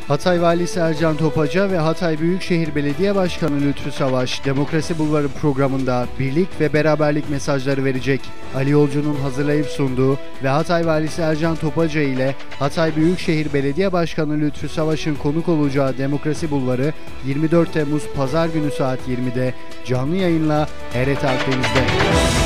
Hatay Valisi Ercan Topaca ve Hatay Büyükşehir Belediye Başkanı Lütfü Savaş, Demokrasi Bulvarı programında birlik ve beraberlik mesajları verecek. Ali Yolcu'nun hazırlayıp sunduğu ve Hatay Valisi Ercan Topaca ile Hatay Büyükşehir Belediye Başkanı Lütfü Savaş'ın konuk olacağı Demokrasi Bulvarı 24 Temmuz Pazar günü saat 20'de canlı yayınla TRT Akdeniz'de.